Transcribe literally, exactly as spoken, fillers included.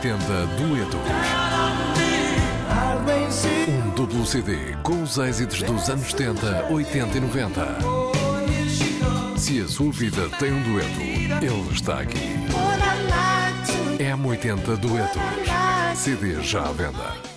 oitenta Duetos. Um duplo C D com os êxitos dos anos setenta, oitenta e noventa. Se a sua vida tem um dueto, ele está aqui. M oitenta Duetos. C D já à venda.